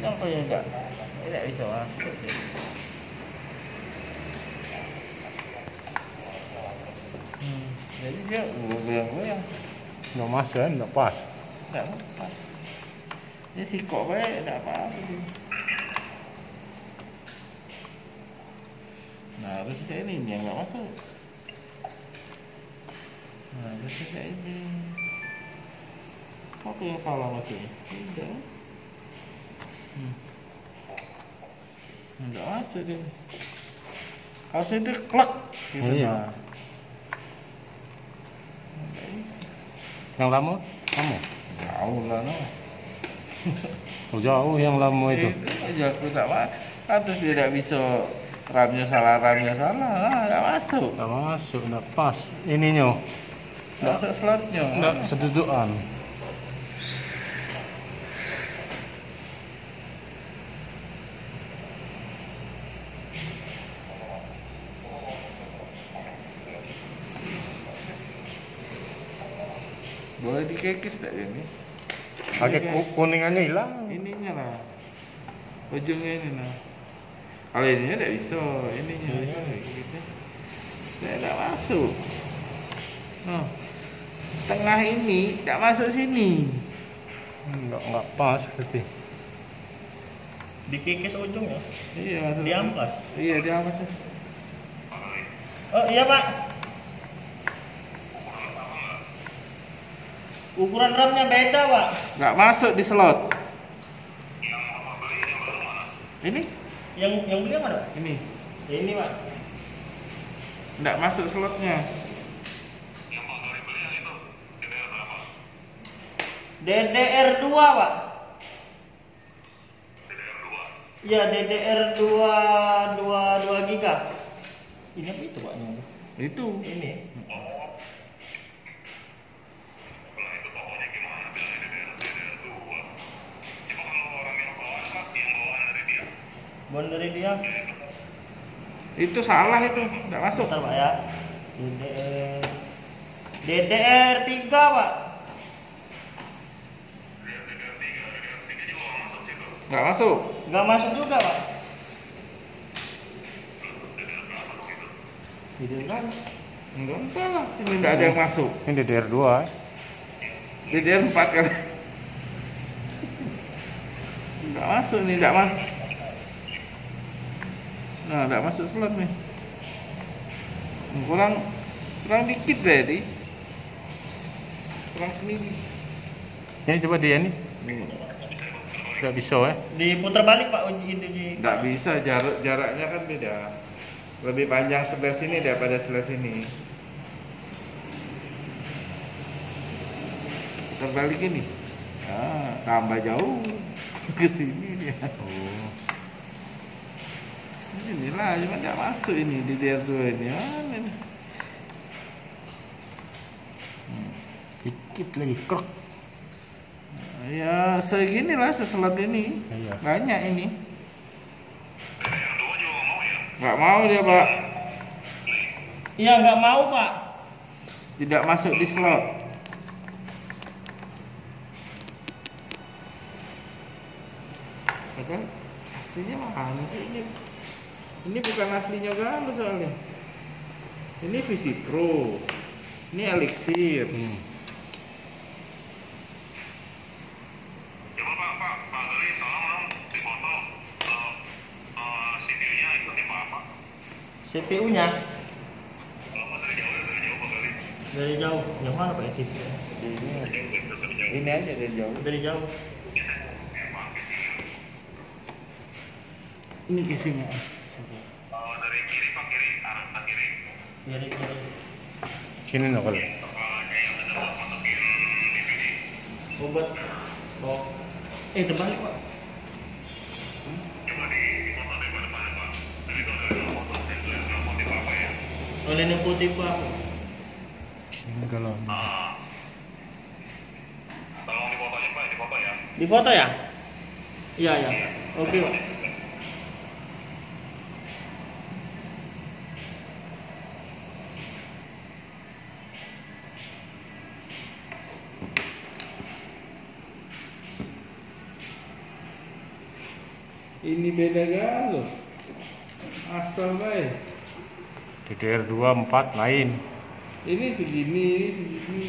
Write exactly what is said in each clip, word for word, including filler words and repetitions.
kencang kok ya enggak, tidak bisa masuk ya. Hmm, jadi dia goyang-goyang. Nggak masuk kan, nggak pas. Nggak pas. Dia sikok baik, nggak apa-apa dia. Nah harusnya ini yang nggak masuk. Nah harusnya ini. Apa yang salah maksudnya? Tidak. Hmm. Nggak masuk dia. Harusnya dia klek. Gitu. Iya. Nah. Nggak bisa. Yang lama, kamu? Jauh lah no. Oh, jauh yang lama itu. Itu aja aku tak masuk. Kan terus dia tidak bisa ramnya salah, ramnya salah, ah, nggak masuk. Nggak masuk, nggak pas. Ininya, Nggak masuk slotnya. nggak sedudukan. Boleh dikekis tak ini? Pakai ku- kuningannya hilang. Ininya lah, ujungnya ini lah. Kalau ininya tidak bisa, ininya Iya. gitu. Tidak masuk. Noh, tengah ini tidak masuk sini. Nggak nggak pas berarti. Dikikis ujungnya. Iya masuk. Diamplas. Iya diamplas. Oh iya pak. Ukuran ramnya beda pak. Nggak masuk di slot. Ini, Yang yang beli yang mana? Pak? ini, Ya ini pak. nggak masuk slotnya. D D R dua pak. Iya D D R dua dua dua giga. Ini apa itu pak? Itu. Ini. Bon dari dia. Itu salah itu, nggak masuk. Bentar pak ya. D D R D D R tiga pak. Nggak masuk. Nggak masuk juga pak. D D R berapa? Enggak enggak lah, ini nggak ada yang masuk. Ini D D R dua. D D R empat kali. Nggak masuk nih, nggak masuk. Nah, nggak masuk slot nih. Kurang kurang dikit berarti. Kurang semini. Ini coba dia nih, Nih, nggak bisa ya. Diputar balik pak uji itu uji. nggak bisa, jarak jaraknya kan beda. Lebih panjang sebelah sini daripada sebelah sini. Terbalik ini. Ah, tambah jauh ke sini dia. Oh. Inilah, cuma nggak masuk ini di D D R dua ini. Mana ini? Hmm. Dikit lagi krek. Ya seginilah seselat ini. Iya. Banyak ini. Nggak mau dia pak. Iya nggak mau pak. Tidak masuk di slot. Ya kan aslinya mana sih ini? Ini bukan aslinya Galuh soalnya. Ini Visi Pro. Ini Elixir. Hmm. Coba Pak, Pak, Pak Gali, tolong dong difoto uh, uh, C P U-nya itu tipe apa? C P U-nya Kalau mau dari jauh, dari jauh Pak Gali. dari jauh. Yang mana pak itu? Ini, ini aja dari jauh. Dari jauh. Ini casingnya. Uh, dari kiri Pak, kiri, arah ke kiri. Kiri kiri. Sini no kalau. Kepalanya yang ada buat masukin D V D. Obat. Oh. Eh terbalik pak. Coba di foto dari depannya Pak. Dari itu ada foto, saya tulis motif apa ya? Oleh yang putih pak. Sini kalau. Ah. Tolong difotonya Pak, difoto ya. Di foto ya? Iya ya. Oke pak. Ini beda galau. Asal baik. D D R dua empat lain. Ini segini, ini segini.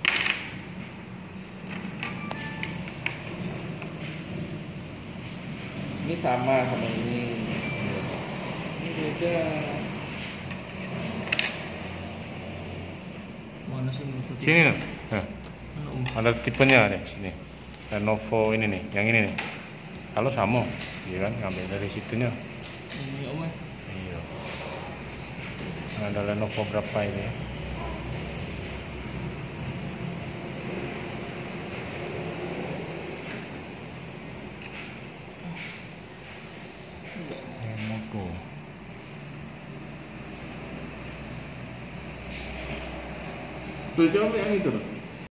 Ini sama sama ini. Ini beda. Mana sih itu? Sini nih. Nah, Mana Om? ada tipenya deh sini. Lenovo ini nih, yang ini nih. Kalau sama, iya kan ngambil dari situnya. Ini Om ya. Iya. Ada Lenovo berapa ini? Lenovo. Tuh coba yang itu.